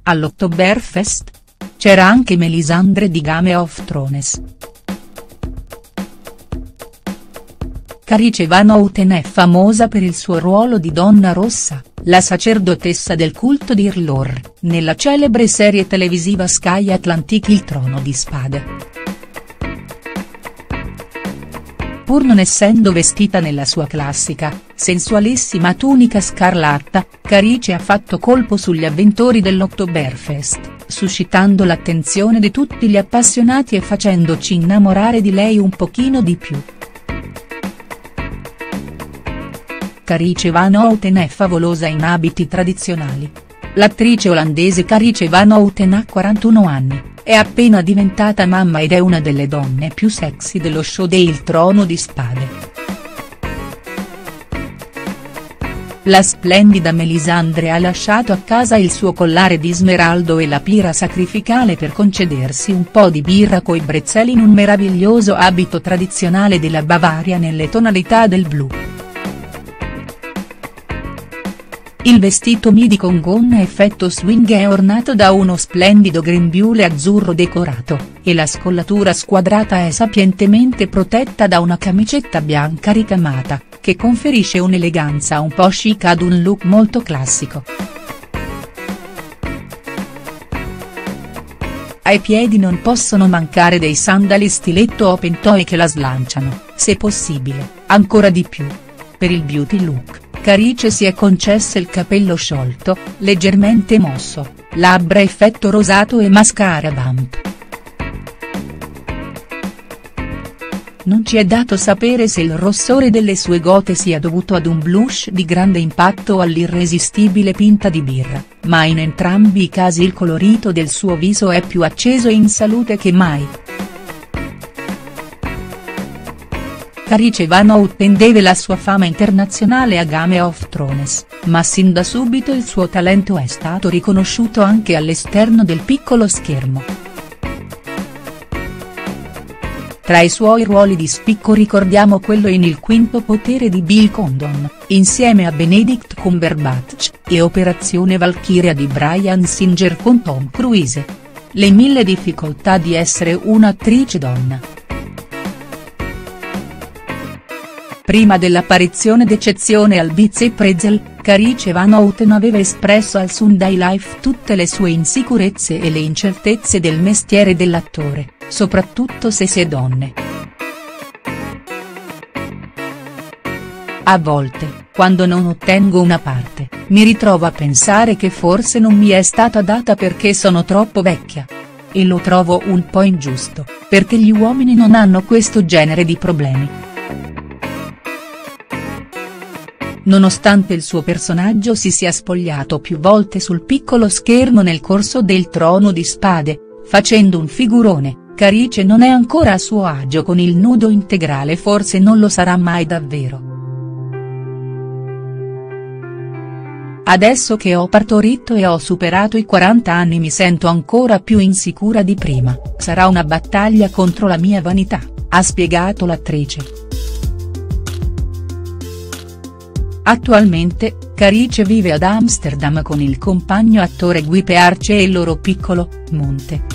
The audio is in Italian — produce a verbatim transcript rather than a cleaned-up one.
All'Oktoberfest? C'era anche Melisandre di Game of Thrones. Carice Van Houten è famosa per il suo ruolo di Donna Rossa, la sacerdotessa del culto di Irlor, nella celebre serie televisiva Sky Atlantic Il Trono di Spade. Pur non essendo vestita nella sua classica, sensualissima tunica scarlatta, Carice ha fatto colpo sugli avventori dell'Oktoberfest, suscitando l'attenzione di tutti gli appassionati e facendoci innamorare di lei un pochino di più. Carice Van Houten è favolosa in abiti tradizionali. L'attrice olandese Carice Van Houten ha quarantuno anni, è appena diventata mamma ed è una delle donne più sexy dello show de Il Trono di Spade. La splendida Melisandre ha lasciato a casa il suo collare di smeraldo e la pira sacrificale per concedersi un po' di birra coi brezelli in un meraviglioso abito tradizionale della Bavaria nelle tonalità del blu. Il vestito midi con gonna a effetto swing è ornato da uno splendido grembiule azzurro decorato, e la scollatura squadrata è sapientemente protetta da una camicetta bianca ricamata, che conferisce un'eleganza un po' chic ad un look molto classico. Ai piedi non possono mancare dei sandali stiletto open toe che la slanciano, se possibile, ancora di più. Per il beauty look, Carice si è concessa il capello sciolto, leggermente mosso, labbra effetto rosato e mascara vamp. Non ci è dato sapere se il rossore delle sue gote sia dovuto ad un blush di grande impatto o all'irresistibile pinta di birra, ma in entrambi i casi il colorito del suo viso è più acceso e in salute che mai. Carice Van Houten deve la sua fama internazionale a Game of Thrones, ma sin da subito il suo talento è stato riconosciuto anche all'esterno del piccolo schermo. Tra i suoi ruoli di spicco ricordiamo quello in Il Quinto Potere di Bill Condon, insieme a Benedict Cumberbatch, e Operazione Valchiria di Bryan Singer con Tom Cruise. Le mille difficoltà di essere un'attrice donna. Prima dell'apparizione d'eccezione al Biz e Pretzel, Carice Van Houten aveva espresso al Sunday Life tutte le sue insicurezze e le incertezze del mestiere dell'attore, soprattutto se si è donne. A volte, quando non ottengo una parte, mi ritrovo a pensare che forse non mi è stata data perché sono troppo vecchia. E lo trovo un po' ingiusto, perché gli uomini non hanno questo genere di problemi. Nonostante il suo personaggio si sia spogliato più volte sul piccolo schermo nel corso del Trono di Spade, facendo un figurone, Carice non è ancora a suo agio con il nudo integrale e forse non lo sarà mai davvero. Adesso che ho partorito e ho superato i quaranta anni mi sento ancora più insicura di prima, sarà una battaglia contro la mia vanità, ha spiegato l'attrice. Attualmente, Carice vive ad Amsterdam con il compagno attore Guy Pearce e il loro piccolo, Monte.